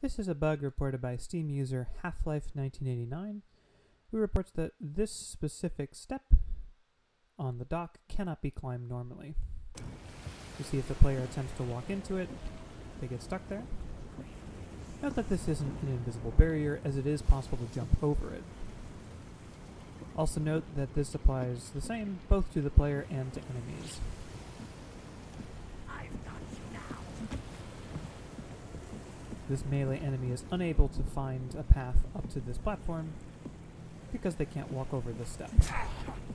This is a bug reported by Steam user Half-Life1989, who reports that this specific step on the dock cannot be climbed normally. You see if the player attempts to walk into it, they get stuck there. Note that this isn't an invisible barrier, as it is possible to jump over it. Also note that this applies the same both to the player and to enemies. This melee enemy is unable to find a path up to this platform because they can't walk over this step.